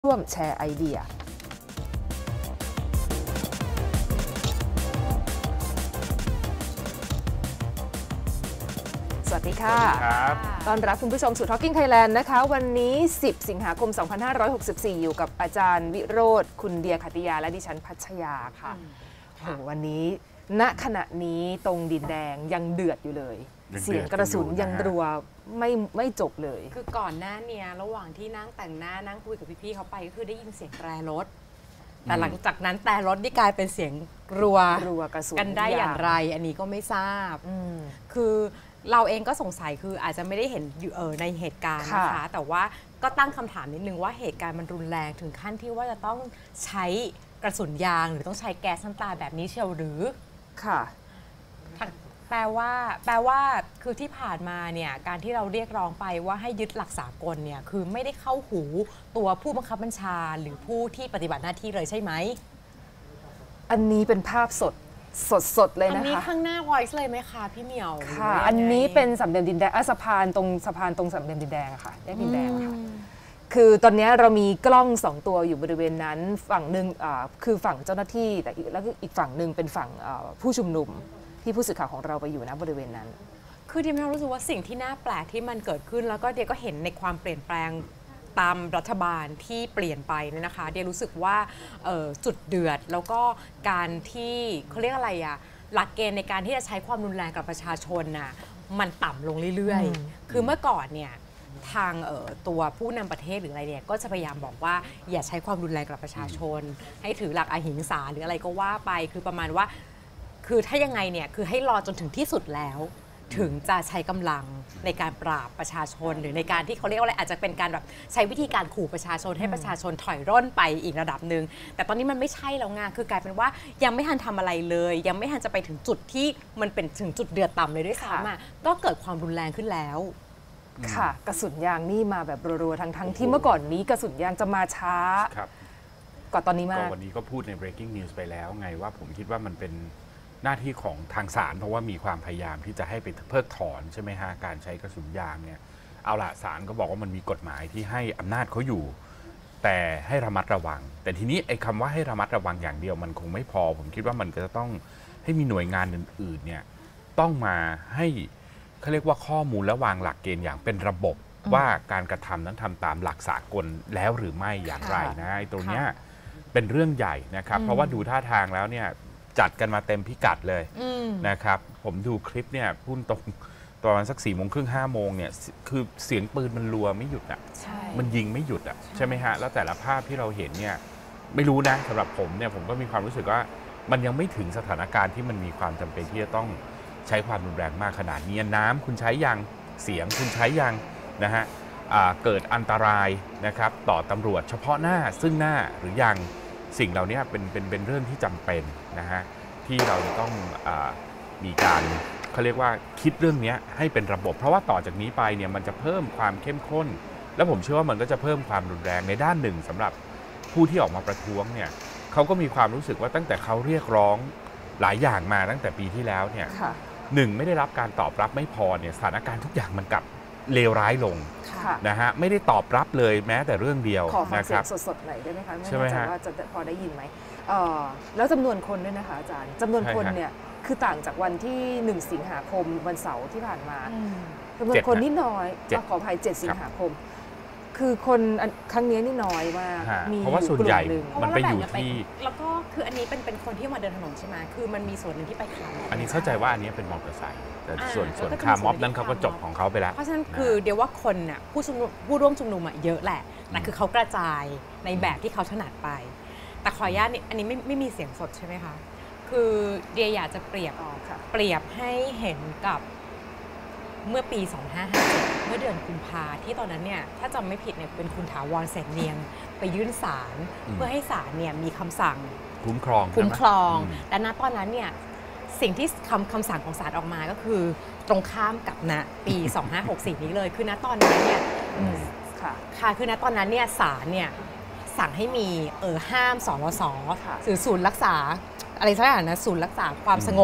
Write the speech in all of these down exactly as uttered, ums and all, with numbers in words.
ร่วมแชร์ไอเดียสวัสดีค่ะต้อนรับคุณผู้ชมสู่ Talking Thailand นะคะวันนี้สิบสิงหาคมสองพันห้าร้อยหกสิบสี่อยู่กับอาจารย์วิโรจน์คุณเดียขัตติยาและดิฉันพัชยาค่ะโอ้วันนี้ณขณะนี้ตรงดินแดงยังเดือดอยู่เลยเสียงกระสุนยังรัวไม่ไม่จบเลยคือก่อนหน้านี้ระหว่างที่นั่งแต่งหน้านั่งคุยกับพี่ๆเขาไปก็คือได้ยินเสียงแตรรถแต่หลังจากนั้นแตรรถนี่กลายเป็นเสียงรัวรัวกระสุนกันได้อย่างไรอันนี้ก็ไม่ทราบคือเราเองก็สงสัยคืออาจจะไม่ได้เห็นอยู่เออในเหตุการณ์นะคะแต่ว่าก็ตั้งคำถามนิดนึงว่าเหตุการณ์มันรุนแรงถึงขั้นที่ว่าจะต้องใช้กระสุนยางหรือต้องใช้แก๊สน้ำตาแบบนี้เชียวหรือค่ะแปลว่าแปลว่าคือที่ผ่านมาเนี่ยการที่เราเรียกร้องไปว่าให้ยึดหลักสากลเนี่ยคือไม่ได้เข้าหูตัวผู้บังคับบัญชาหรือผู้ที่ปฏิบัติหน้าที่เลยใช่ไหมอันนี้เป็นภาพสดสดสดเลยนะคะอันนี้ข้างหน้า Voice เลยไหมคะพี่เหมียวค่ะอันนี้เป็นสามเหลี่ยมดินแดงสะพานตรงสะพานตรงสามเหลี่ยมดินแดงค่ะแยกดินแดงค่ะคือตอนนี้เรามีกล้องสองตัวอยู่บริเวณนั้นฝั่งหนึ่งคือฝั่งเจ้าหน้าที่แต่แล้วอีกฝั่งหนึ่งเป็นฝั่งผู้ชุมนุมที่ผู้สื่อข่าวของเราไปอยู่ณบริเวณนั้นคือดิฉันรู้สึกว่าสิ่งที่น่าแปลกที่มันเกิดขึ้นแล้วก็เดียก็เห็นในความเปลี่ยนแปลงตามรัฐบาลที่เปลี่ยนไปเนี่ยนะคะเดียรู้สึกว่าจุดเดือดแล้วก็การที่เขาเรียกอะไรอะหลักเกณฑ์ในการที่จะใช้ความรุนแรงกับประชาชนน่ะมันต่ำลงเรื่อยๆคือเมื่อก่อนเนี่ยทางตัวผู้นำประเทศหรืออะไรเนี่ยก็จะพยายามบอกว่าอย่าใช้ความรุนแรงกับประชาชนให้ถือหลักอหิงสาหรืออะไรก็ว่าไปคือประมาณว่าคือถ้ายังไงเนี่ยคือให้รอจนถึงที่สุดแล้วถึงจะใช้กำลังในการปราบประชาชนหรือในการที่เขาเรียกว่าอะไรอาจจะเป็นการแบบใช้วิธีการขู่ประชาชนให้ประชาชนถอยร่นไปอีกระดับหนึ่งแต่ตอนนี้มันไม่ใช่แล้วไงคือกลายเป็นว่ายังไม่ทันทำอะไรเลยยังไม่ทันจะไปถึงจุดที่มันเป็นถึงจุดเดือดต่ำเลยด้วยซ้ำก็เกิดความรุนแรงขึ้นแล้วค่ะกระสุนยางนี่มาแบบรัวๆทั้งทั้งที่เมื่อก่อนนี้กระสุนยางจะมาช้ากว่าตอนนี้มากวันนี้ก็พูดใน breaking news ไปแล้วไงว่าผมคิดว่ามันเป็นหน้าที่ของทางศาลเพราะว่ามีความพยายามที่จะให้ไปเพิกถอนใช่ไหมฮะการใช้กระสุนยางเนี่ยเอาละศาลก็บอกว่ามันมีกฎหมายที่ให้อำนาจเขาอยู่แต่ให้ระมัดระวังแต่ทีนี้ไอ้คำว่าให้ระมัดระวังอย่างเดียวมันคงไม่พอผมคิดว่ามันก็จะต้องให้มีหน่วยงานอื่นๆเนี่ยต้องมาให้เขาเรียกว่าข้อมูลและวางหลักเกณฑ์อย่างเป็นระบบว่าการกระทำนั้นทำตามหลักสากลแล้วหรือไม่อย่างไรนะไอ้ตรงเนี้ยเป็นเรื่องใหญ่นะครับเพราะว่าดูท่าทางแล้วเนี่ยจัดกันมาเต็มพิกัดเลยนะครับผมดูคลิปเนี่ยพูดตรงตอนสักสี่โมงครึ่งห้าโมงเนี่ยคือเสียงปืนมันรัวไม่หยุดอ่ะมันยิงไม่หยุดอ่ะใช่ไหมฮะแล้วแต่ละภาพที่เราเห็นเนี่ยไม่รู้นะสำหรับผมเนี่ยผมก็มีความรู้สึกว่ามันยังไม่ถึงสถานการณ์ที่มันมีความจำเป็นที่จะต้องใช้ความรุนแรงมากขนาดนี้น้ำคุณใช้ยังเสียงคุณใช้ยังนะฮะเกิดอันตรายนะครับต่อตำรวจเฉพาะหน้าซึ่งหน้าหรือยังสิ่งเหล่านี้เป็นเป็นเป็นเรื่องที่จำเป็นนะฮะที่เราจะต้องอมีการเขาเรียกว่าคิดเรื่องนี้ให้เป็นระบบเพราะว่าต่อจากนี้ไปเนี่ยมันจะเพิ่มความเข้มข้นและผมเชื่อว่ามันก็จะเพิ่มความรุนแรงในด้านหนึ่งสำหรับผู้ที่ออกมาประท้วงเนี่ยเขาก็มีความรู้สึกว่าตั้งแต่เขาเรียกร้องหลายอย่างมาตั้งแต่ปีที่แล้วเนี่ยหนึ่งไม่ได้รับการตอบรับไม่พอเนี่ยสถานการณ์ทุกอย่างมันกลับเลวร้ายลงนะฮะไม่ได้ตอบรับเลยแม้แต่เรื่องเดียวขอฟังเสียงสดๆหน่อยได้ไหมคะไม่แน่ใจว่าจะพอได้ยินไหมแล้วจำนวนคนด้วยนะคะอาจารย์จำนวนคนเนี่ยคือต่างจากวันที่หนึ่งสิงหาคมวันเสาร์ที่ผ่านมาจำนวนคนนี่น้อยขออภัยเจ็ดสิงหาคมคือคนครั้งนี้นี่น้อยมากมีเพราะว่าส่วนใหญ่มันไปอยู่ที่แล้วก็คืออันนี้เป็นเป็นคนที่มาเดินถนนใช่ไหมคือมันมีส่วนหนึ่งที่ไปคาร์ม็อบอันนี้เข้าใจว่าอันนี้เป็นมอเตอร์ไซค์แต่ส่วนส่วนคาร์ม็อบนั้นเขาก็จบของเขาไปแล้วเพราะฉะนั้นคือเดี๋ยวว่าคนน่ะผู้ชุมนุมผู้ร่วมชุมนุมเยอะแหละแต่คือเขากระจายในแบบที่เขาถนัดไปแต่ขออนุญาตนี่อันนี้ไม่ไม่มีเสียงสดใช่ไหมคะคือเดียอยากจะเปรียบเปรียบให้เห็นกับเมื่อปีสองพันห้าร้อยห้าสิบเจ็ดเมื่อเดือนกุมภาที่ตอนนั้นเนี่ยถ้าจำไม่ผิดเนี่ยเป็นคุณถาวรเสนเนียมไปยื่นศาลเพื่อให้ศาลเนี่ยมีคำสั่งคุ้มครองคุ้มครองและณตอนนั้นเนี่ยสิ่งที่คำคำสั่งของศาลออกมาก็คือตรงข้ามกับณปีสองพันห้าร้อยหกสิบสี่นี้เลยคือณตอนนั้นเนี่ยค่ะค่ะคือณตอนนั้นเนี่ยศาลเนี่ยสั่งให้มีเออห้ามสรสหรือศูนย์รักษาอะไรสักอย่างนะศูนย์รักษาความสงบ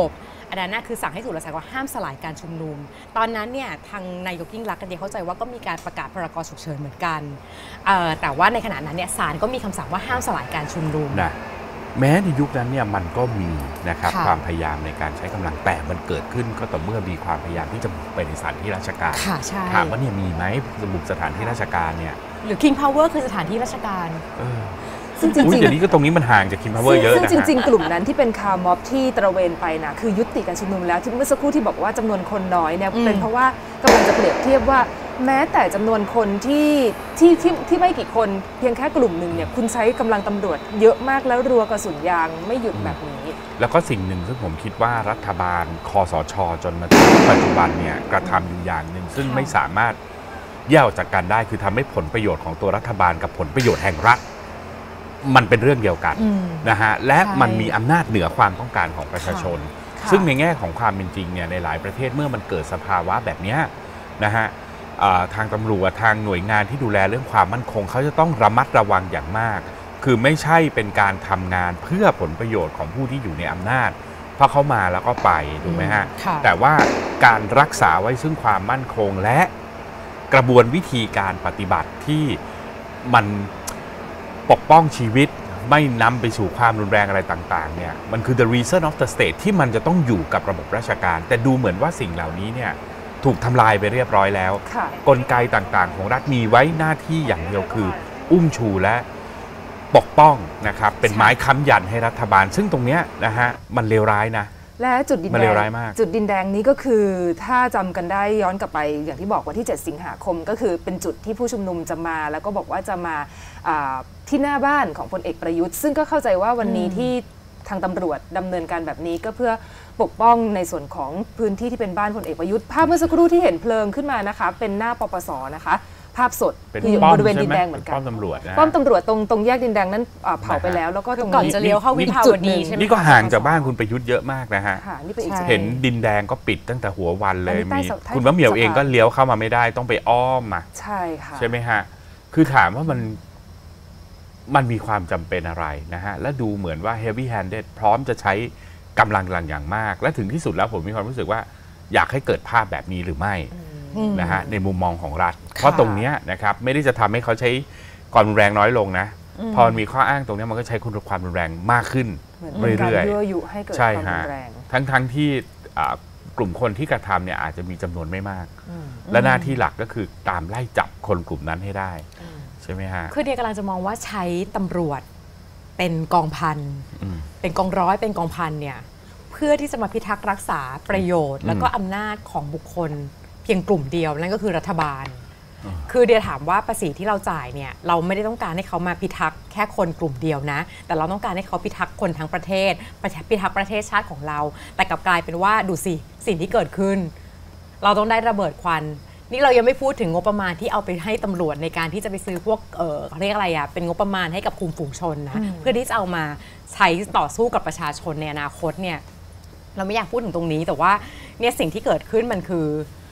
อันนั้นน่ะคือสั่งให้สุรศักดิ์ว่าห้ามสลายการชุมนุมตอนนั้นเนี่ยทางนายกยิ่งลักษณ์กันเดียเข้าใจว่าก็มีการประกาศพรกฉุกเฉินเหมือนกันแต่ว่าในขณะนั้นเนี่ยศาลก็มีคำสั่งว่าห้ามสลายการชุมนุมนะแม้ในยุคนั้นเนี่ยมันก็มีนะครับความพยายามในการใช้กำลังแต่มันเกิดขึ้นก็ต่อเมื่อมีความพยายามที่จะไปในสถานที่ราชการถามว่าเนี่ยมีไหมบุกสถานที่ราชการเนี่ยหรือ King Power คือสถานที่ราชการซึ่งจริงๆเดี๋ยวนี้ก็ตรงนี้มันห่างจาก King Power เยอะนะซึ่งจริงๆกลุ่มนั้นที่เป็นคาร์ม็อบที่ตระเวนไปนะคือยุติการชุมนุมแล้วที่เมื่อสักครู่ที่บอกว่าจำนวนคนน้อยเนี่ยเป็นเพราะว่ากำลังจะเปรียบเทียบว่าแม้แต่จำนวนคนที่ที่ที่ที่ไม่กี่คนเพียงแค่กลุ่มหนึ่งเนี่ยคุณใช้กำลังตำรวจเยอะมากแล้วรัวกระสุนยางไม่หยุดแบบนี้แล้วก็สิ่งหนึ่งซึ่งผมคิดว่ารัฐบาลคสช.จนมาถึงปัจจุบันเนี่ยกระทำอยู่อย่างหนึ่งซึ่งไม่สามารถแยกออกจากกันได้คือทำให้ผลประโยชน์ของตัวรัฐบาลกับผลประโยชน์แห่งรัฐมันเป็นเรื่องเดียวกันนะฮะและมันมีอำนาจเหนือความต้องการของประชาชนซึ่งในแง่ของความเป็นจริงเนี่ยในหลายประเทศเมื่อมันเกิดสภาวะแบบนี้นะฮะทางตำรวจทางหน่วยงานที่ดูแลเรื่องความมั่นคงเขาจะต้องระมัดระวังอย่างมากคือไม่ใช่เป็นการทำงานเพื่อผลประโยชน์ของผู้ที่อยู่ในอำนาจเพราะเขามาแล้วก็ไปถูกไหมฮะแต่ว่าการรักษาไว้ซึ่งความมั่นคงและกระบวนวิธีการปฏิบัติที่มันปกป้องชีวิตไม่นำไปสู่ความรุนแรงอะไรต่างๆเนี่ยมันคือ the reason of the state ที่มันจะต้องอยู่กับระบบราชการแต่ดูเหมือนว่าสิ่งเหล่านี้เนี่ยถูกทำลายไปเรียบร้อยแล้วกลไกต่างๆของรัฐมีไว้หน้าที่อย่างเดียวคืออุ้มชูและปกป้องนะครับเป็นไม้ค้ำยันให้รัฐบาลซึ่งตรงนี้นะฮะมันเลวร้ายนะและจุดดินแดงจุดดินแดงนี้ก็คือถ้าจำกันได้ย้อนกลับไปอย่างที่บอกว่าที่เจ็ดสิงหาคมก็คือเป็นจุดที่ผู้ชุมนุมจะมาแล้วก็บอกว่าจะมาที่หน้าบ้านของพลเอกประยุทธ์ซึ่งก็เข้าใจว่าวันนี้ที่ทางตำรวจดำเนินการแบบนี้ก็เพื่อปกป้องในส่วนของพื้นที่ที่เป็นบ้านพลเอกประยุทธ์ภาพเมื่อสักครู่ที่เห็นเพลิงขึ้นมานะคะเป็นหน้าปปสนะคะภาพสดคือบริเวณดินแดงเหมือนกันป้อมตำรวจป้อมตำรวจตรงตรงแยกดินแดงนั้นเผาไปแล้วแล้วก็ตรงก่อนจะเลี้ยวเข้าวิภาวดีใช่ไหมนี่ก็ห่างจากบ้านคุณประยุทธ์เยอะมากนะฮะเห็นดินแดงก็ปิดตั้งแต่หัววันเลยมีคุณมะเหมี่ยวเองก็เลี้ยวเข้ามาไม่ได้ต้องไปอ้อมมาใช่ค่ะใช่ไหมฮะคือถามว่ามันมันมีความจำเป็นอะไรนะฮะและดูเหมือนว่า heavy handed พร้อมจะใช้กำลังกำลังอย่างมากและถึงที่สุดแล้วผมมีความรู้สึกว่าอยากให้เกิดภาพแบบนี้หรือไม่นะฮะในมุมมองของรัฐเพราะตรงนี้นะครับไม่ได้จะทำให้เขาใช้ความรุนแรงน้อยลงนะพอมีข้ออ้างตรงนี้มันก็ใช้คุณความรุนแรงมากขึ้นเรื่อยๆใช่ฮะทั้งทั้งที่กลุ่มคนที่กระทำเนี่ยอาจจะมีจำนวนไม่มากและหน้าที่หลักก็คือตามไล่จับคนกลุ่มนั้นให้ได้ใช่ไหมฮะคือเดียกำลังจะมองว่าใช้ตำรวจเป็นกองพันเป็นกองร้อยเป็นกองพันเนี่ยเพื่อที่จะมาพิทักษ์รักษาประโยชน์แล้วก็อำนาจของบุคคลเพียงกลุ่มเดียวนั่นก็คือรัฐบาลคือเดียถามว่าภาษีที่เราจ่ายเนี่ยเราไม่ได้ต้องการให้เขามาพิทักษ์แค่คนกลุ่มเดียวนะแต่เราต้องการให้เขาพิทักษ์คนทั้งประเทศพิทักษ์ประเทศชาติของเราแต่กลับกลายเป็นว่าดูสิสิ่งที่เกิดขึ้นเราต้องได้ระเบิดควันนี่เรายังไม่พูดถึงงบประมาณที่เอาไปให้ตำรวจในการที่จะไปซื้อพวกเออเรียกอะไรอะเป็นงบประมาณให้กับกลุ่มฝูงชนนะเพื่อที่จะเอามาใช้ต่อสู้กับประชาชนในอนาคตเนี่ยเราไม่อยากพูดถึงตรงนี้แต่ว่าเนี่ยสิ่งที่เกิดขึ้นมันคือ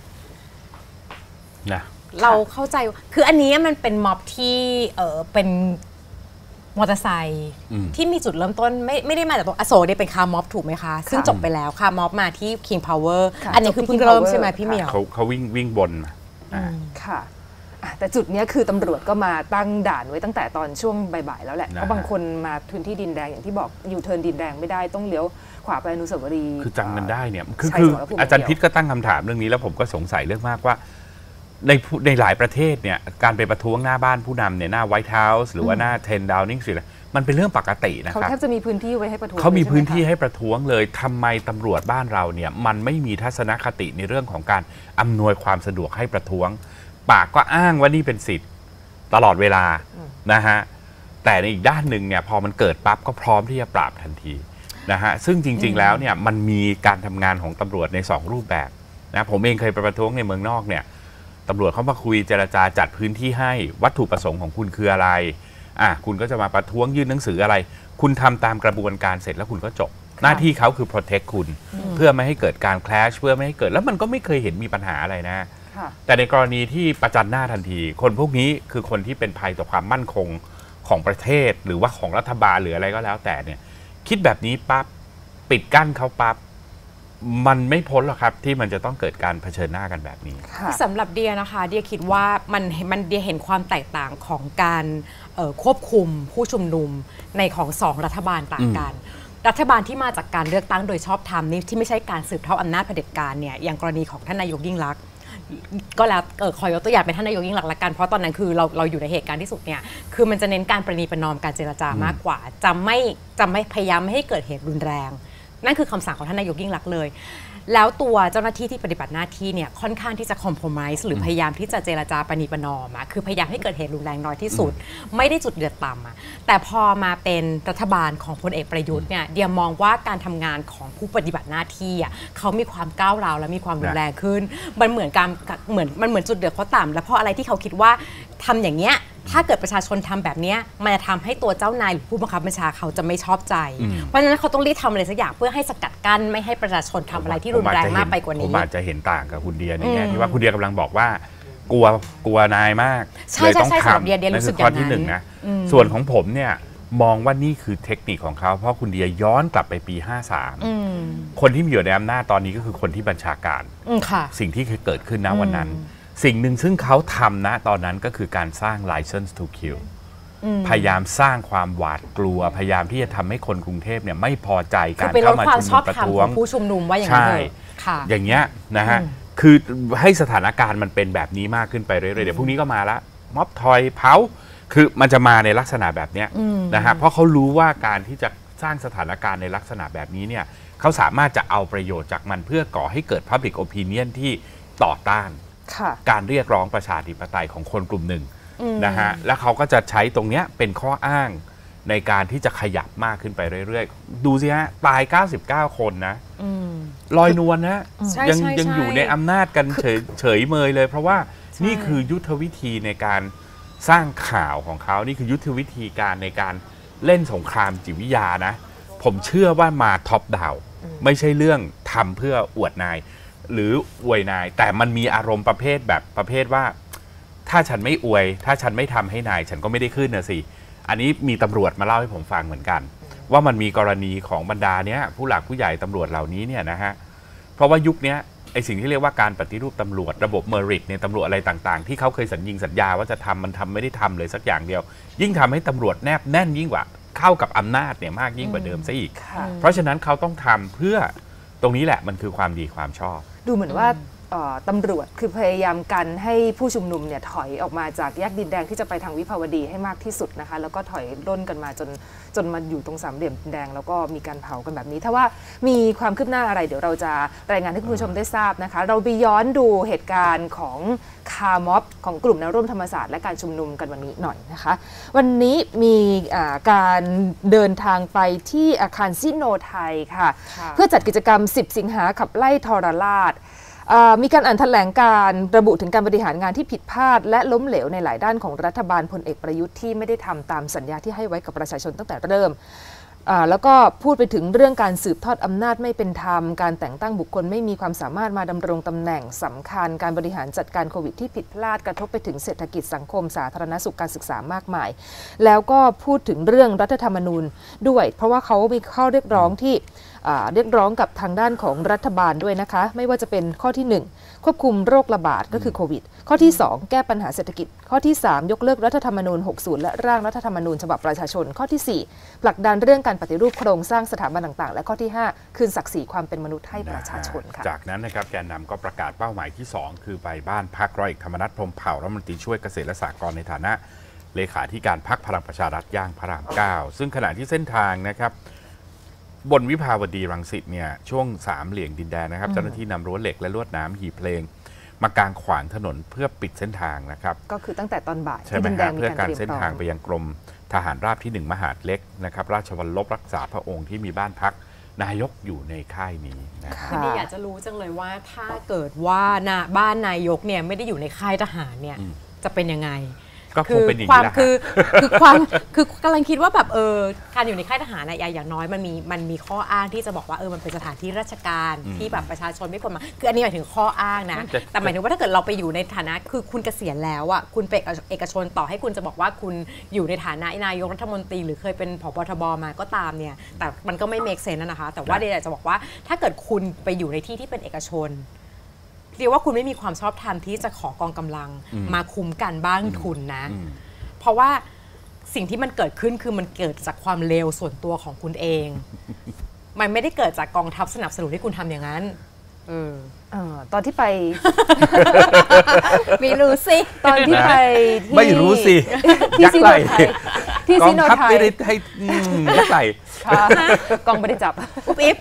นะเราเข้าใจคืออันนี้มันเป็นม็อบที่เออเป็นมอเตอร์ไซค์ที่มีจุดเริ่มต้นไม่ไม่ได้มาจากตรงอโศกเนี่ยเป็นคาร์ม็อบถูกไหมคะซึ่งจบไปแล้วคาร์ม็อบมาที่ King Power อันนี้คือเพิ่งเริ่มใช่ไหมพี่เหมียวเขาเขาวิ่งวิ่งบนค่ะแต่จุดนี้คือตำรวจก็มาตั้งด่านไว้ตั้งแต่ตอนช่วงบ่ายๆแล้วแหละเพราะบางคนมาพื้นที่ดินแดงอย่างที่บอกยูเทิร์นดินแดงไม่ได้ต้องเลี้ยวขวาไปอนุสาวรีย์คือจำกันได้เนี่ยคือคืออาจารย์พิษก็ตั้งคำถามเรื่องนี้แล้วผมก็สงสัยเรื่องมากว่าในในหลายประเทศเนี่ยการไปประท้วงหน้าบ้านผู้นำเนี่ยหน้าไวท์เฮาส์หรือว่าหน้าเทนดาวนิงสตรีทมันเป็นเรื่องปกตินะครับเขาแทบจะมีพื้นที่ไว้ให้ประท้วงเขามีพื้นที่ให้ประท้วงเลยทำไมตำรวจบ้านเราเนี่ยมันไม่มีทัศนคติในเรื่องของการอำนวยความสะดวกให้ประท้วงปากก็อ้างว่านี่เป็นสิทธิ์ตลอดเวลานะฮะแต่ในอีกด้านหนึ่งเนี่ยพอมันเกิดปั๊บก็พร้อมที่จะปราบทันทีนะฮะซึ่งจริงๆแล้วเนี่ยมันมีการทำงานของตำรวจในสองรูปแบบนะผมเองเคยไปประท้วงในเมืองนอกเนี่ยตำรวจเขามาคุยเจรจาจัดพื้นที่ให้วัตถุประสงค์ของคุณคืออะไรอ่ะคุณก็จะมาประท้วงยื่นหนังสืออะไรคุณทำตามกระบวนการเสร็จแล้วคุณก็จบหน้าที่เขาคือ protect คุณเพื่อไม่ให้เกิดการ clash เพื่อไม่ให้เกิดแล้วมันก็ไม่เคยเห็นมีปัญหาอะไรนะแต่ในกรณีที่ประจันหน้าทันทีคนพวกนี้คือคนที่เป็นภัยต่อความมั่นคงของประเทศหรือว่าของรัฐบาลหรืออะไรก็แล้วแต่เนี่ยคิดแบบนี้ปั๊บปิดกั้นเขาปั๊บมันไม่พ้นหรอกครับที่มันจะต้องเกิดการเผชิญหน้ากันแบบนี้สำหรับเดียนะคะเดียคิดว่ามันมันเดียเห็นความแตกต่างของการควบคุมผู้ชุมนุมในของสองรัฐบาลต่างกันรัฐบาลที่มาจากการเลือกตั้งโดยชอบธรรมนี่ที่ไม่ใช่การสืบทอดอำนาจเผด็จการเนี่ยอย่างกรณีของท่านนายกยิ่งลักษณ์ก็แล้วเออขอยกตัวอย่างเป็นท่านนายกยิ่งลักษณ์ละกันเพราะตอนนั้นคือเราเราอยู่ในเหตุการณ์ที่สุดเนี่ยคือมันจะเน้นการประนีประนอมการเจรจามากกว่าจะไม่จะไม่พยายามไม่ให้เกิดเหตุรุนแรงนั่นคือคำสั่งของท่านนายกยิ่งลักษณ์เลยแล้วตัวเจ้าหน้าที่ที่ปฏิบัติหน้าที่เนี่ยค่อนข้างที่จะคอมโพรไมซ์หรือพยายามที่จะเจรจาประนีประนอมอะคือพยายามให้เกิดเหตุรุนแรงน้อยที่สุดไม่ได้จุดเดือดต่ำอะแต่พอมาเป็นรัฐบาลของพลเอกประยุทธ์เนี่ยเดียมองว่าการทำงานของผู้ปฏิบัติหน้าที่อะเขามีความก้าวร้าวและมีความรุนแรงขึ้นมันเหมือนการเหมือนมันเหมือนจุดเดือดเขาต่ำแล้วเพราะอะไรที่เขาคิดว่าทำอย่างเงี้ยถ้าเกิดประชาชนทำแบบนี้มันจะทำให้ตัวเจ้านายหรือผู้บังคับบัญชาเขาจะไม่ชอบใจเพราะฉะนั้นเขาต้องรีบทำอะไรสักอย่างเพื่อให้สกัดกั้นไม่ให้ประชาชนทำอะไรที่รุนแรงมากไปกว่านี้ผมอาจจะเห็นต่างกับคุณเดียในแง่ที่ว่าคุณเดียกำลังบอกว่ากลัวกลัวนายมากเลยต้องทำนั่นคือข้อที่หนึ่งนะส่วนของผมเนี่ยมองว่านี่คือเทคนิคของเขาเพราะคุณเดียย้อนกลับไปปีห้าสามคนที่มีอยู่ในอำนาจตอนนี้ก็คือคนที่บัญชาการสิ่งที่เกิดขึ้นณวันนั้นสิ่งหนึ่งซึ่งเขาทำนะตอนนั้นก็คือการสร้าง license to kill พยายามสร้างความหวาดกลัวพยายามที่จะทำให้คนกรุงเทพเนี่ยไม่พอใจการเข้ามาชุมนุมประท้วงผู้ชุมนุมว่าอย่างนั้นเลยอย่างเงี้ยนะฮะคือให้สถานการณ์มันเป็นแบบนี้มากขึ้นไปเรื่อยๆเดี๋ยวพรุ่งนี้ก็มาละม็อบทอยเผาคือมันจะมาในลักษณะแบบเนี้ยนะฮะเพราะเขารู้ว่าการที่จะสร้างสถานการณ์ในลักษณะแบบนี้เนี่ยเขาสามารถจะเอาประโยชน์จากมันเพื่อก่อให้เกิด public opinion ที่ต่อต้านการเรียกร้องประชาธิปไตยของคนกลุ่มหนึ่งนะฮะแล้วเขาก็จะใช้ตรงนี้เป็นข้ออ้างในการที่จะขยับมากขึ้นไปเรื่อยๆดูสิฮะตายเก้าสิบเก้าคนนะลอยนวลนะยังยังอยู่ในอำนาจกันเฉยเฉยเมยเลยเพราะว่านี่คือยุทธวิธีในการสร้างข่าวของเขานี่คือยุทธวิธีการในการเล่นสงครามจิตวิทยานะผมเชื่อว่ามาท็อปดาวไม่ใช่เรื่องทำเพื่ออวดนายหรืออวยนายแต่มันมีอารมณ์ประเภทแบบประเภทว่าถ้าฉันไม่อวยถ้าฉันไม่ทำให้นายฉันก็ไม่ได้ขึ้นนะสิอันนี้มีตำรวจมาเล่าให้ผมฟังเหมือนกันว่ามันมีกรณีของบรรดาเนี้ยผู้หลักผู้ใหญ่ตำรวจเหล่านี้เนี่ยนะฮะเพราะว่ายุคนี้ไอสิ่งที่เรียกว่าการปฏิรูปตำรวจระบบเมริตในตำรวจอะไรต่างๆที่เขาเคยสัญญิงสัญญาว่าจะทำมันทำไม่ได้ทำเลยสักอย่างเดียวยิ่งทำให้ตำรวจแนบแน่นยิ่งกว่าเข้ากับอำนาจเนี่ยมากยิ่งกว่าเดิมซะอีกเพราะฉะนั้นเขาต้องทำเพื่อตรงนี้แหละมันคือความดีความชอบดูเหมือนว่าตำรวจคือพยายามกันให้ผู้ชุมนุมเนี่ยถอยออกมาจากแยกดินแดงที่จะไปทางวิภาวดีให้มากที่สุดนะคะแล้วก็ถอยร่นกันมาจนจนมาอยู่ตรงสามเหลี่ยมดินแดงแล้วก็มีการเผากันแบบนี้ถ้าว่ามีความคืบหน้าอะไรเดี๋ยวเราจะรายงานให้คุณผู้ชมได้ทราบนะคะเราไปย้อนดูเหตุการณ์ของคาร์ม็อบของกลุ่มแนวร่วมธรรมศาสตร์และการชุมนุมกันวันนี้หน่อยนะคะวันนี้มีการเดินทางไปที่อาคารซิโนไทยค่ะเพื่อจัดกิจกรรมสิบสิงหาขับไล่ทรราชมีการอ่านแถลงการระบุถึงการบริหารงานที่ผิดพลาดและล้มเหลวในหลายด้านของรัฐบาลพลเอกประยุทธ์ที่ไม่ได้ทำตามสัญญาที่ให้ไว้กับประชาชนตั้งแต่เริ่มแล้วก็พูดไปถึงเรื่องการสืบทอดอำนาจไม่เป็นธรรมการแต่งตั้งบุคคลไม่มีความสามารถมาดำรงตำแหน่งสำคัญการบริหารจัดการโควิดที่ผิดพลาดกระทบไปถึงเศรษฐกิจสังคมสาธารณสุขการศึกษามากมายแล้วก็พูดถึงเรื่องรัฐธรรมนูญด้วยเพราะว่าเขามีข้อเรียกร้องที่เรียกร้องกับทางด้านของรัฐบาลด้วยนะคะไม่ว่าจะเป็นข้อที่หนึ่งควบคุมโรคระบาดก็คือโควิดข้อที่สองแก้ปัญหาเศรษฐกิจข้อที่สามยกเลิกรัฐธรรมนูญหกสิบและร่างรัฐธรรมนูญฉบับประชาชนข้อที่สี่ผลักดันเรื่องการปฏิรูปโครงสร้างสถาบันต่างๆและข้อที่ห้าคืนศักดิ์ศรีความเป็นมนุษย์ให้ประชาชนค่ะจากนั้นนะครับแกนนำก็ประกาศเป้าหมายที่สองคือไปบ้านพักร้อยเอกธรรมนัสพรหมเผ่ารัฐมนตรีช่วยเกษตรและสหกรณ์ในฐานะเลขาธิการพรรคพลังประชารัฐย่างพระรามเก้าซึ่งขณะที่เส้นทางนะครับบนวิภาวดีรังสิตเนี่ยช่วงสามเหลี่ยมดินแดนนะครับเจ้าหน้าที่นำรั้วเหล็กและลวดหนามหีบเพลงมากางขวางถนนเพื่อปิดเส้นทางนะครับก็คือตั้งแต่ตอนบ่ายใช่ไหมครับเพื่อการเส้นทางไปยังกรมทหารราบที่หนึ่งมหาดเล็กนะครับราชวัลลบรักษาพระองค์ที่มีบ้านพักนายกอยู่ในค่ายนี้นะครับนี่อยากจะรู้จังเลยว่าถ้าเกิดว่าบ้านนายกเนี่ยไม่ได้อยู่ในค่ายทหารเนี่ยจะเป็นยังไงก็คงเป็นอย่างความนี้แหละคือคือความคือกำลังคิดว่าแบบเออการอยู่ในค่ายทหารนะอย่างน้อยมันมีมันมีข้ออ้างที่จะบอกว่าเออมันเป็นสถานที่ราชการที่แบบประชาชนไม่ควรมาคืออันนี้หมายถึงข้ออ้างนะแต่หมายถึงว่าถ้าเกิดเราไปอยู่ในฐานะคือคุณเกษียณแล้วอ่ะคุณเป็นเอกชนต่อให้คุณจะบอกว่าคุณอยู่ในฐานะนายกรัฐมนตรีหรือเคยเป็นผบทบมาก็ตามเนี่ยแต่มันก็ไม่เมคเซนส์นะคะแต่ว่าเดี๋ยวอยากจะบอกว่าถ้าเกิดคุณไปอยู่ในที่ที่เป็นเอกชนเรียกว่าคุณไม่มีความชอบธรรมที่จะขอกองกำลังมาคุ้มกันบ้างทุนนะเพราะว่าสิ่งที่มันเกิดขึ้นคือมันเกิดจากความเลวส่วนตัวของคุณเอง มันไม่ได้เกิดจากกองทัพสนับสนุนให้คุณทำอย่างนั้นเออเออตอนที่ไปไม่รู้สิตอนที่ไปที่ไม่รู้สิที่ซีโนไทยที่ซีโนไทยไม่ได้ให้ยักไหลกองไม่ได้จับอุ๊บอิ๊บ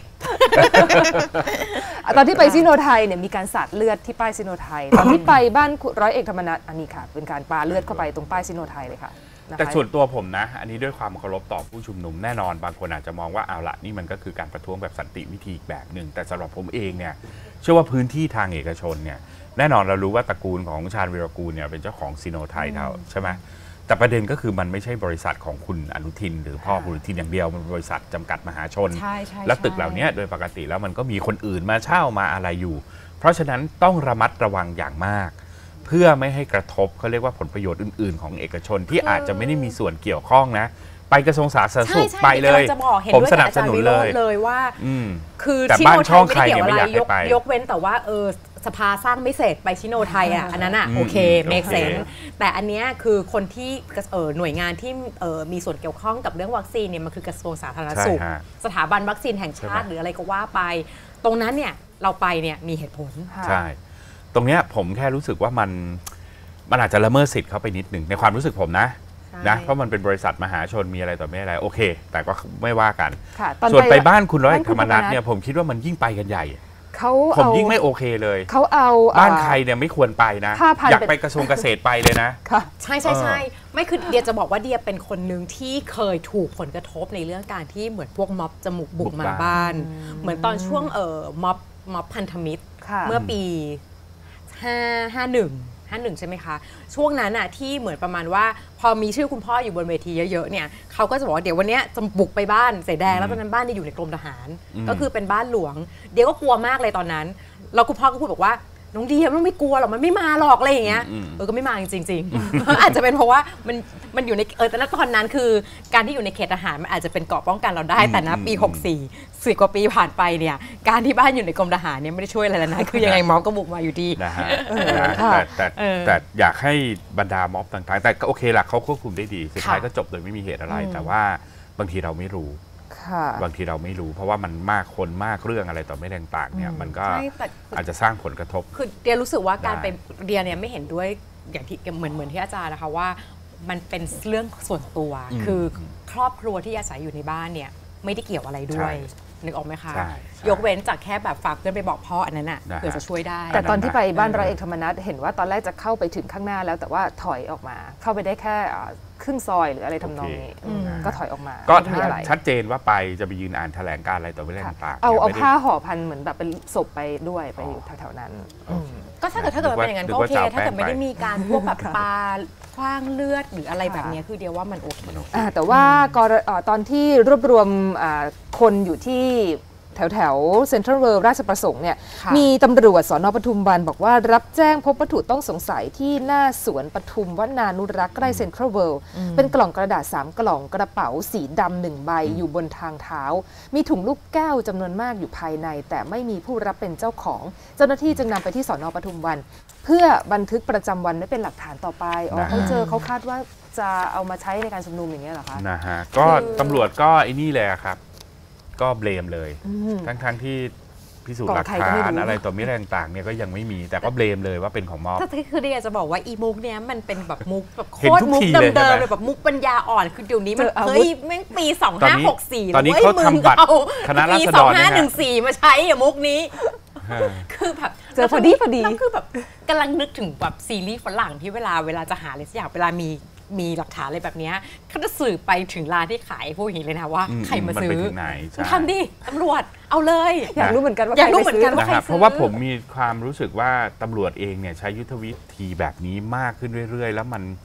ตอนที่ไปซีโนไทยเนี่ยมีการสาดเลือดที่ป้ายซีโนไทยตอนที่ไปบ้านร้อยเอกธรรมนัสอันนี้ค่ะเป็นการปาเลือดเข้าไปตรงป้ายซีโนไทยเลยค่ะแต่ส่วนตัวผมนะอันนี้ด้วยความเคารพต่อผู้ชุมนุมแน่นอนบางคนอาจจะมองว่าเอาละนี่มันก็คือการประท้วงแบบสันติวิธีอีกแบบหนึ่งแต่สำหรับผมเองเนี่ยเชื่อว่าพื้นที่ทางเอกชนเนี่ยแน่นอนเรารู้ว่าตระกูลของชาญวีรกูลเนี่ยเป็นเจ้าของซีโนไทยเราใช่ไหมแต่ประเด็นก็คือมันไม่ใช่บริษัทของคุณอนุทินหรือพ่อคุณอนุทินอย่างเดียวมันบริษัทจำกัดมหาชนและตึกเหล่านี้โดยปกติแล้วมันก็มีคนอื่นมาเช่ามาอะไรอยู่เพราะฉะนั้นต้องระมัดระวังอย่างมากเพื่อไม่ให้กระทบเขาเรียกว่าผลประโยชน์อื่นๆของเอกชนที่อาจจะไม่ได้มีส่วนเกี่ยวข้องนะไปกระทรวงสาธารณสุขไปเลยผมสนับสนุนเลยเลยว่าคือแต่บ้านช่องใครเนี่ยไม่อยากให้ไปยกเว้นแต่ว่าเออสภาสร้างไม่เสร็จไปชิโนไทยอ่ะอันนั้นอ่ะโอเคเมคเซนส์แต่อันนี้คือคนที่หน่วยงานที่มีส่วนเกี่ยวข้องกับเรื่องวัคซีนเนี่ยมันคือกระทรวงสาธารณสุขสถาบันวัคซีนแห่งชาติหรืออะไรก็ว่าไปตรงนั้นเนี่ยเราไปเนี่ยมีเหตุผลใช่ตรงเนี้ยผมแค่รู้สึกว่ามันมันอาจจะละเมิดสิทธิ์เขาไปนิดหนึ่งในความรู้สึกผมนะนะเพราะมันเป็นบริษัทมหาชนมีอะไรต่อไม่อะไรโอเคแต่ก็ไม่ว่ากันส่วนไปบ้านคุณร้อยเอกธรรมนัสเนี่ยผมคิดว่ามันยิ่งไปกันใหญ่เขาผมยิ่งไม่โอเคเลยเขาเอาบ้านใครเนี่ยไม่ควรไปนะอยากไปกระทรวงเกษตรไปเลยนะใช่ใช่ใช่ไม่คือเดียจะบอกว่าเดียเป็นคนหนึ่งที่เคยถูกผลกระทบในเรื่องการที่เหมือนพวกม็อบจมูกบุกมาบ้านเหมือนตอนช่วงเอ่อม็อบม็อบพันธมิตรเมื่อปีห้า ห้า หนึ่ง ห้า หนึ่งใช่ไหมคะช่วงนั้นน่ะที่เหมือนประมาณว่าพอมีชื่อคุณพ่ออยู่บนเวทีเยอะๆเนี่ยเขาก็จะบอกว่าเดี๋ยววันนี้จะบุกไปบ้านเสแดงแล้วตอนนั้นบ้านเนี่ยอยู่ในกรมทหารก็คือเป็นบ้านหลวงเดี๋ยวก็กลัวมากเลยตอนนั้นแล้วคุณพ่อก็พูดบอกว่าน้องเดียมันไม่กลัวหรอกมันไม่มาหรอกอะไรอย่างเงี้ยเออก็ไม่มาจริงๆอาจจะเป็นเพราะว่ามันมันอยู่ในเออแต่ตอนนั้นคือการที่อยู่ในเขตทหารมันอาจจะเป็นเกราะป้องกันเราได้แต่นะปีหกสี่สิบกว่าปีผ่านไปเนี่ยการที่บ้านอยู่ในกรมทหารเนี่ยไม่ได้ช่วยอะไรแล้วนะคือยังไงม็อบก็บุกมาอยู่ดีนะฮะแต่แต่อยากให้บรรดาม็อบต่างๆแต่โอเคล่ะเขาควบคุมได้ดีสุดท้ายก็จบโดยไม่มีเหตุอะไรแต่ว่าบางทีเราไม่รู้บางทีเราไม่รู้เพราะว่ามันมากคนมากเรื่องอะไรต่อไม่ต่างๆเนี่ยมันก็อาจจะสร้างผลกระทบคือเดียรู้สึกว่าการไปเดียเนี่ยไม่เห็นด้วยอย่างที่เหมือนเหมือนที่อาจารย์นะคะว่ามันเป็นเรื่องส่วนตัวคือครอบครัวที่อาศัยอยู่ในบ้านเนี่ยไม่ได้เกี่ยวอะไรด้วยนึกออกไหมคะยกเว้นจากแค่แบบฝากเพื่อนไปบอกพ่ออันนั้นน่ะเพื่อจะช่วยได้แต่ตอนที่ไปบ้านร้อยเอกธรรมนัสเห็นว่าตอนแรกจะเข้าไปถึงข้างหน้าแล้วแต่ว่าถอยออกมาเข้าไปได้แค่ครึ่งซอยหรืออะไรทำนองนี้ก็ถอยออกมาก็ชัดเจนว่าไปจะไปยืนอ่านแถลงการอะไรต่อไปเรื่องต่างๆเอาเอาผ้าห่อพันเหมือนแบบเป็นศพไปด้วยไปอยู่แถวๆนั้นก็ถ้าเกิดถ้าเกิดเป็นอย่างนั้นก็โอเคถ้าเกิดไม่ได้มีการพวกแบบปลาคว้างเลือดหรืออะไรแบบนี้คือเดียวว่ามันโอเคแต่ว่าตอนที่รวบรวมคนอยู่ที่แถวแถวเซ็นทรัลเวิลด์ราชประสงค์เนี่ยมีตำรวจสน.ปทุมวันบอกว่ารับแจ้งพบวัตถุต้องสงสัยที่หน้าสวนปทุมวนานุรักษ์ใกล้เซ็นทรัลเวิลด์เป็นกล่องกระดาษสามกล่องกระเป๋าสีดำหนึ่งใบอยู่บนทางเท้ามีถุงลูกแก้วจำนวนมากอยู่ภายในแต่ไม่มีผู้รับเป็นเจ้าของเจ้าหน้าที่จึงนำไปที่สน.ปทุมวันเพื่อบันทึกประจำวันไว้เป็นหลักฐานต่อไปอ๋อเขาเจอเขาคาดว่าจะเอามาใช้ในการชุมนุมอย่างเงี้ยเหรอคะนะฮะก็ตำรวจก็ไอ้นี่เลยครับก็เบลมเลยทั้งทั้งที่พิสูจน์หลักฐานอะไรต่อมีอะไรต่างๆเนี่ยก็ยังไม่มีแต่ก็เบลมเลยว่าเป็นของม็อบถ้าคือเดียจะบอกว่าอีมุกเนี้ยมันเป็นแบบมุกแบบโคตรมุกเดิมๆเลยแบบมุกปัญญาอ่อนคือเดี๋ยวนี้มันเฮ้ยแม่งปีสองห้าหกสี่ตอนนี้เขาทำบัตรคณะราษฎรปีสองห้าหนึ่งสี่มาใช้อะมุกนี้คือแบบเจอพอดีพอดีแล้วคือแบบกำลังนึกถึงแบบซีรีส์ฝรั่งที่เวลาเวลาจะหาอะไรสักอย่างเวลามีมีหลักฐานอะไรแบบนี้เขาจะสืบไปถึงร้านที่ขายพวกนี้เลยนะว่าใครมาซื้อทำดิตำรวจเอาเลยอยากรู้เหมือนกันว่าอยากรู้เหมือนกันว่าใครซื้อเพราะว่าผมมีความรู้สึกว่าตำรวจเองเนี่ยใช้ยุทธวิธีแบบนี้มากขึ้นเรื่อยๆแล้วมัน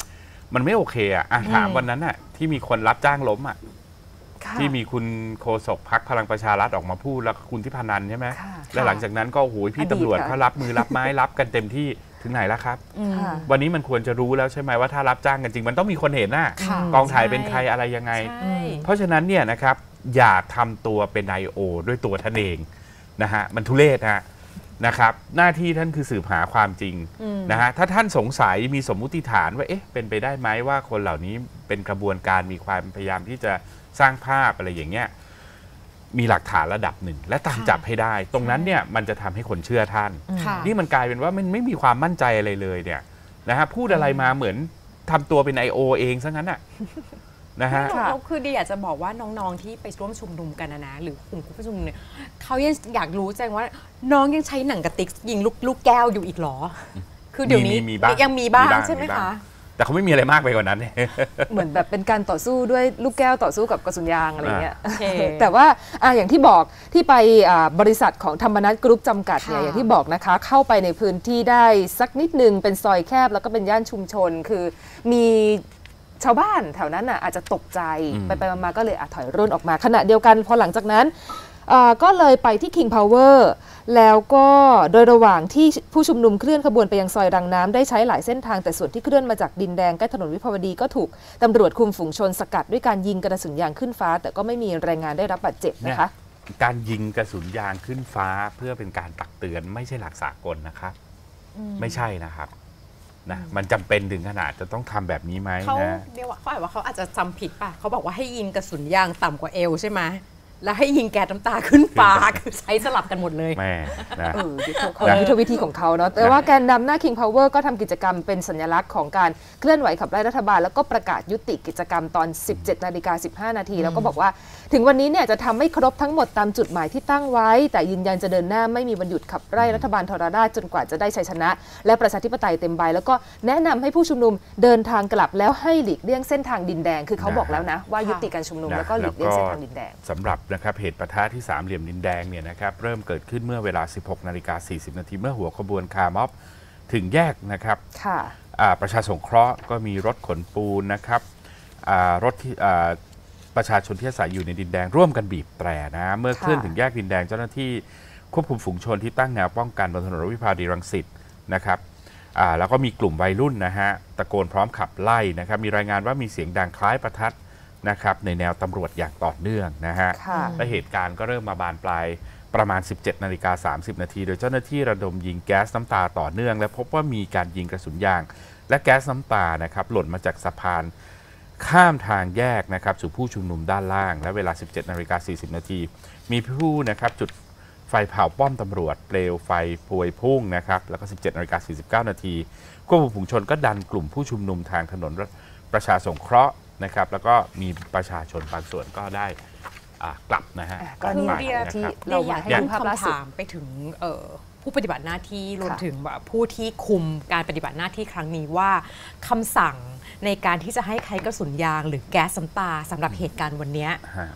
มันไม่โอเคอ่ะอ่ะถามวันนั้นอ่ะที่มีคนรับจ้างล้มอ่ะที่มีคุณโฆษกพรรคพลังประชารัฐออกมาพูดแล้วคุณทิพนันใช่ไหมและหลังจากนั้นก็โอ้โหพี่ตำรวจเขารับมือรับไม้รับกันเต็มที่ถึงไหนแล้วครับวันนี้มันควรจะรู้แล้วใช่ไหมว่าถ้ารับจ้างกันจริงมันต้องมีคนเห็นน่ะกองถ่ายเป็นใครอะไรยังไงเพราะฉะนั้นเนี่ยนะครับอย่าทำตัวเป็นไอโอด้วยตัวท่านเองนะฮะมันทุเรศฮะนะครับหน้าที่ท่านคือสืบหาความจริงนะฮะถ้าท่านสงสัยมีสมมุติฐานว่าเอ๊ะเป็นไปได้ไหมว่าคนเหล่านี้เป็นกระบวนการมีความพยายามที่จะสร้างภาพอะไรอย่างเงี้ยมีหลักฐานระดับหนึ่งและตามจับให้ได้ตรงนั้นเนี่ยมันจะทำให้คนเชื่อท่านนี่มันกลายเป็นว่ามันไม่มีความมั่นใจอะไรเลยเนี่ยนะฮะพูดอะไรมาเหมือนทำตัวเป็น ไอ โอ เองซะงั้นอ่ะนะฮะคือดีอยากจะบอกว่าน้องๆที่ไปร่วมชุมนุมกันนะนะหรือกลุ่มผู้ชุมนุมเนี่ยเขายังอยากรู้จังว่าน้องยังใช้หนังกระติกยิงลูกลูกแก้วอยู่อีกหรอคือเดี๋ยวนี้ยังมีบ้างใช่ไหมคะแต่เขาไม่มีอะไรมากไปกว่านั้นเหมือนแบบเป็นการต่อสู้ด้วยลูกแก้วต่อสู้กับกระสุนยางอะไรเงี้ยแต่ว่าอ่ะอย่างที่บอกที่ไปบริษัทของธรรมนัสกรุ๊ปจำกัดเนี่ยอย่างที่บอกนะคะเข้าไปในพื้นที่ได้สักนิดนึงเป็นซอยแคบแล้วก็เป็นย่านชุมชนคือมีชาวบ้านแถวนั้นน่ะอาจจะตกใจไปไปมาก็เลยอาถอยร่นออกมาขณะเดียวกันพอหลังจากนั้นก็เลยไปที่ King Power แล้วก็โดยระหว่างที่ผู้ชุมนุมเคลื่อนขบวนไปยังซอยรังน้ำได้ใช้หลายเส้นทางแต่ส่วนที่เคลื่อนมาจากดินแดงใกล้ถนนวิภาวดีก็ถูกตำรวจคุมฝูงชนสกัดด้วยการยิงกระสุนยางขึ้นฟ้าแต่ก็ไม่มีรายงานได้รับบาดเจ็บนะคะการยิงกระสุนยางขึ้นฟ้าเพื่อเป็นการตักเตือนไม่ใช่หลักสากลนะครับไม่ใช่นะครับนะมันจำเป็นถึงขนาดจะต้องทำแบบนี้ไหมนะเขาเดี๋ยวเขาอาจว่าเขาอาจจะจำผิดป่ะเขาบอกว่าให้ยิงกระสุนยางต่ำกว่าเอวใช่ไหมแล้วให้ยิงแก๊สน้ำตาขึ้นฟ้าคือใช้สลับกันหมดเลยแม่นะยุทธวิธีของเขาเนาะแต่ว่าแกนนำหน้า King Power ก็ทำกิจกรรมเป็นสัญลักษณ์ของการเคลื่อนไหวขับไล่รัฐบาลแล้วก็ประกาศยุติกิจกรรมตอน สิบเจ็ดนาฬิกาสิบห้านาทีแล้วก็บอกว่าถึงวันนี้เนี่ยจะทำไม่ครบทั้งหมดตามจุดหมายที่ตั้งไว้แต่ยืนยันจะเดินหน้าไม่มีวันหยุดขับไล่รัฐบาลทรราชจนกว่าจะได้ชัยชนะและประชาธิปไตยเต็มใบแล้วก็แนะนำให้ผู้ชุมนุมเดินทางกลับแล้วให้หลีกเลี่ยงเส้นทางดินแดงคือเขาบอกแล้วนะว่ายุติการชุมนุมแล้วก็หลีกเลี่ยงเส้นทางดินแดงสำหรับนะครับเหตุปะทะที่สามเหลี่ยมดินแดงเนี่ยนะครับเริ่มเกิดขึ้นเมื่อเวลา สิบหกนาฬิกาสี่สิบนาทีเมื่อหัวขบวนคาร์ม็อบถึงแยกนะครับประชาสงเคราะห์ก็มีรถขนปูนนะครับรถที่ประชาชนที่อาศัยอยู่ในดินแดงร่วมกันบีบแตรนะเมื่อเคลื่อนถึงแยกดินแดงเจ้าหน้าที่ควบคุมฝูงชนที่ตั้งแนวป้องกันบนถนนวิภาวดีรังสิตนะครับแล้วก็มีกลุ่มวัยรุ่นนะฮะตะโกนพร้อมขับไล่นะครับมีรายงานว่ามีเสียงดังคล้ายประทัดนะครับในแนวตำรวจอย่างต่อเนื่องนะฮะและเหตุการณ์ก็เริ่มมาบานปลายประมาณ สิบเจ็ดนาฬิกาสามสิบนาทีโดยเจ้าหน้าที่ระดมยิงแก๊สน้ำตาต่อเนื่องและพบว่ามีการยิงกระสุนยางและแก๊สน้ำตานะครับหล่นมาจากสะพานข้ามทางแยกนะครับสู่ผู้ชุมนุมด้านล่างและเวลา สิบเจ็ดนาฬิกาสี่สิบนาทีมีผู้นะครับจุดไฟเผาป้อมตำรวจเปลวไฟพวยพุ่งนะครับแล้วก็ สิบเจ็ดนาฬิกาสี่สิบเก้านาทีควบคุมฝูงชนก็ดันกลุ่มผู้ชุมนุมทางถนนประชาสงเคราะห์นะครับแล้วก็มีประชาชนบางส่วนก็ได้กลับนะฮะก็นี่ที่เราอยากให้คำถามไปถึงผู้ปฏิบัติหน้าที่รวมถึงผู้ที่คุมการปฏิบัติหน้าที่ครั้งนี้ว่าคำสั่งในการที่จะให้ใช้กระสุนยางหรือแก๊สน้ำตาสำหรับเหตุการณ์วันนี้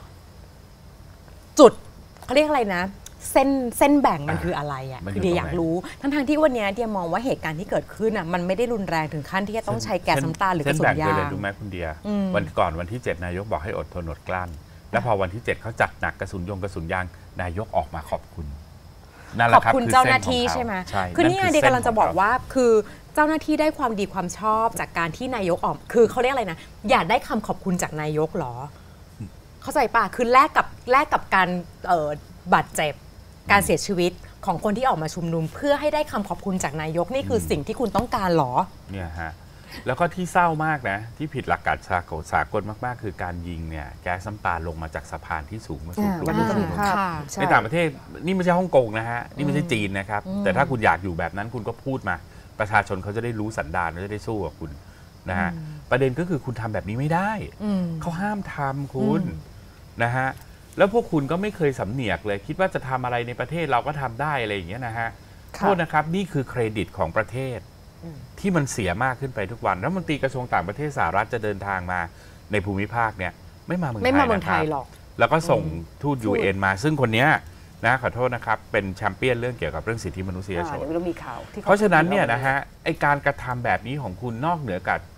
จุดเขาเรียกอะไรนะเส้นเส้นแบ่งมันคืออะไรอ่ะคือเดียอยากรู้ทั้งทางที่วันนี้เดียมองว่าเหตุการณ์ที่เกิดขึ้นอ่ะมันไม่ได้รุนแรงถึงขั้นที่จะต้องใช้แก๊สน้ำตาหรือกระสุนยางดูไหมคุณเดียวันก่อนวันที่เจ็ดนายกบอกให้อดทนอดกลั้นแล้วพอวันที่เจ็ดเขาจัดหนักกระสุนยงกระสุนยางนายกออกมาขอบคุณขอบคุณเจ้าหน้าที่ใช่ไหมคือนี่เดียกำลังจะบอกว่าคือเจ้าหน้าที่ได้ความดีความชอบจากการที่นายกออกคือเขาเรียกอะไรนะอยากได้คำขอบคุณจากนายกหรอเข้าใจป่ะคือแลกกับแลกกับการบาดเจ็บการเสียชีวิตของคนที่ออกมาชุมนุมเพื่อให้ได้คำขอบคุณจากนายกนี่คือสิ่งที่คุณต้องการหรอเนี่ยฮะแล้วก็ที่เศร้ามากนะที่ผิดหลักการสากลมากๆคือการยิงเนี่ยแก๊สน้ำตาลงมาจากสะพานที่สูงมาสู่กลุ่มผู้ชุมนุมในต่างประเทศนี่ไม่ใช่ฮ่องกงนะฮะนี่ไม่ใช่จีนนะครับแต่ถ้าคุณอยากอยู่แบบนั้นคุณก็พูดมาประชาชนเขาจะได้รู้สันดานเขาจะได้สู้กับคุณนะฮะประเด็นก็คือคุณทำแบบนี้ไม่ได้เขาห้ามทำคุณนะฮะแล้วพวกคุณก็ไม่เคยสำเนียกเลยคิดว่าจะทำอะไรในประเทศเราก็ทำได้อะไรอย่างเงี้ยนะฮะโทษนะครับนี่คือเครดิตของประเทศที่มันเสียมากขึ้นไปทุกวันรัฐมนตรีกระทรวงต่างประเทศสหรัฐจะเดินทางมาในภูมิภาคเนี่ยไม่มาเมืองไทยไม่มาเมืองไทยหรอกแล้วก็ส่งทูต ยู เอ็น มาซึ่งคนนี้นะขอโทษนะครับเป็นแชมเปี้ยนเรื่องเกี่ยวกับเรื่องสิทธิมนุษยชนเพราะฉะนั้นเนี่ยนะฮะไอการกระทำแบบนี้ของคุณนอกเหนือจาก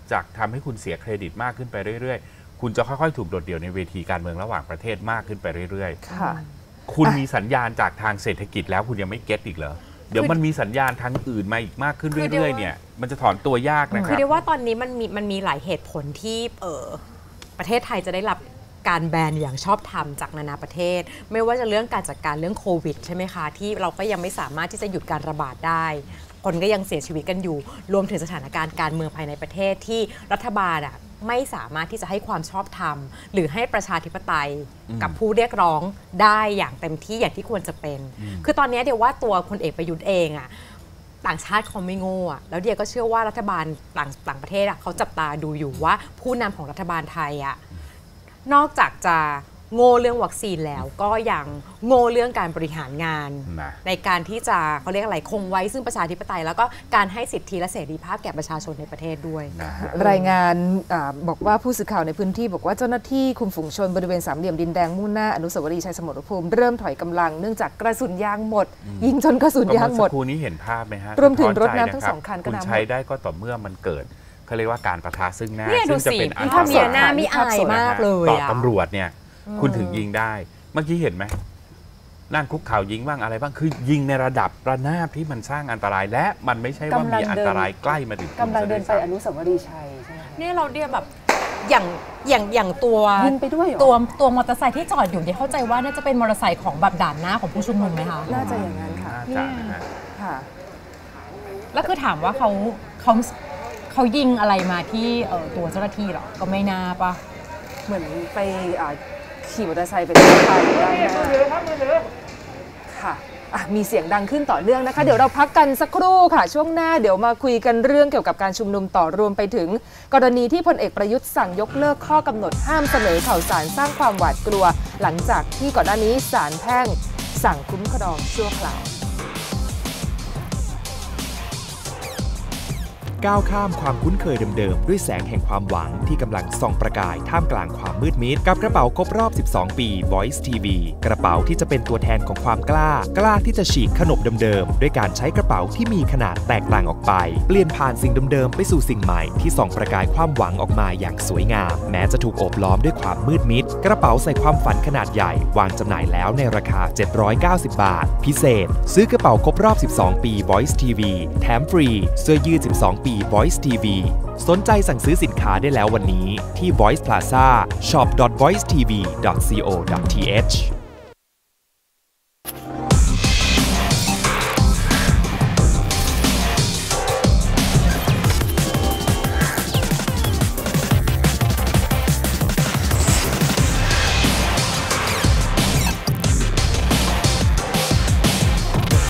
จากทำให้คุณเสียเครดิตมากขึ้นไปเรื่อยๆคุณจะค่อยๆถูกโดดเดี่ยวในเวทีการเมืองระหว่างประเทศมากขึ้นไปเรื่อยๆค่ะคุณมีสัญญาณจากทางเศรษฐกิจแล้วคุณยังไม่เก็ตอีกเหรอเดี๋ยวมันมีสัญญาณทางอื่นมาอีกมากขึ้นเรื่อยๆเนี่ยมันจะถอนตัวยากนะคคือรับเรียกว่าตอนนี้มันมีมันมีหลายเหตุผลที่เออประเทศไทยจะได้รับการแบนอย่างชอบธรรมจากนานาประเทศไม่ว่าจะเรื่องการจัดการเรื่องโควิดใช่ไหมคะที่เราก็ยังไม่สามารถที่จะหยุดการระบาดได้คนก็ยังเสียชีวิตกันอยู่รวมถึงสถานการณ์การเมืองภายในประเทศที่รัฐบาลอ่ะไม่สามารถที่จะให้ความชอบธรรมหรือให้ประชาธิปไตยกับผู้เรียกร้องได้อย่างเต็มที่อย่างที่ควรจะเป็นคือตอนนี้เดี๋ยวว่าตัวพลเอกประยุทธ์เองอ่ะต่างชาติเขาไม่โง่อะแล้วเดียก็เชื่อว่ารัฐบาลต่างต่างประเทศอะเขาจับตาดูอยู่ว่าผู้นำของรัฐบาลไทยอะนอกจากจะโง่เรื่องวัคซีนแล้วก็ยังโง่เรื่องการบริหารงานในการที่จะเขาเรียกอะไรคงไว้ซึ่งประชาธิปไตยแล้วก็การให้สิทธิและเสรีภาพแก่ประชาชนในประเทศด้วยรายงานบอกว่าผู้สื่อข่าวในพื้นที่บอกว่าเจ้าหน้าที่คุมฝูงชนบริเวณสามเหลี่ยมดินแดงมุ่งหน้าอนุสาวรีย์ชัยสมรภูมิเริ่มถอยกำลังเนื่องจากกระสุนยางหมดยิงจนกระสุนยางหมดเมื่อสักครู่นี้เห็นภาพไหมฮะรวมถึงรถน้ำทั้งสองคันก็คุณใช้ได้ก็ต่อเมื่อมันเกิดเขาเรียกว่าการปะทะซึ่งหน้าซึ่งจะเป็นอันตรายหน้ามีอายมากเลยต่อตำรวจเนี่ยคุณถึงยิงได้เมื่อกี้เห็นไหมนั่งคุกเข่ายิงบ้างอะไรบ้างคือยิงในระดับระนาบที่มันสร้างอันตรายและมันไม่ใช่ว่ามีอันตรายใกล้มาถึงกำลังเดินไปอนุสาวรีย์ชัยใช่ไหมนี่เราเรียกแบบอย่างอย่างอย่างตัวยิงไปด้วยตัวตัวมอเตอร์ไซค์ที่จอดอยู่เนี่ยเข้าใจว่าน่าจะเป็นมอเตอร์ไซค์ของแบบด่านหน้าของผู้ชุมนุมไหมคะน่าจะอย่างนั้นค่ะนี่ค่ะแล้วคือถามว่าเขาเขาเขายิงอะไรมาที่ตัวเจ้าหน้าที่หรอก็ไม่น่าปะเหมือนไปขี่มอเตอร์ไซค์ไปที่ทางด้านหน้าค่ะมีเสียงดังขึ้นต่อเนื่องนะคะเดี๋ยวเราพักกันสักครู่ค่ะช่วงหน้าเดี๋ยวมาคุยกันเรื่องเกี่ยวกับการชุมนุมต่อรวมไปถึงกรณีที่พลเอกประยุทธ์สั่งยกเลิกข้อกำหนดห้ามเสนอข่าวสารสร้างความหวาดกลัวหลังจากที่ก่อนหน้านี้ศาลแพ่งสั่งคุ้มครองชั่วคราวก้าวข้ามความคุ้นเคยเดิมๆด้วยแสงแห่งความหวังที่กำลังส่องประกายท่ามกลางความมืดมิดกับกระเป๋าครบรอบสิบสองปี Voice ที วี กระเป๋าที่จะเป็นตัวแทนของความกล้ากล้าที่จะฉีกขนบเดิมๆด้วยการใช้กระเป๋าที่มีขนาดแตกต่างออกไปเปลี่ยนผ่านสิ่งเดิมๆไปสู่สิ่งใหม่ที่ส่องประกายความหวังออกมาอย่างสวยงามแม้จะถูกโอบล้อมด้วยความมืดมิดกระเป๋าใส่ความฝันขนาดใหญ่วางจำหน่ายแล้วในราคาเจ็ดร้อยเก้าสิบบาทพิเศษซื้อกระเป๋าครบรอบสิบสองปี Voice ที วี แถมฟรีเสื้อยืดสิบสองปี Voice ที วี สนใจสั่งซื้อสินค้าได้แล้ววันนี้ที่ Voice Plazaช็อป ดอท voice ที วี ดอท ซี โอ ดอท ที เอช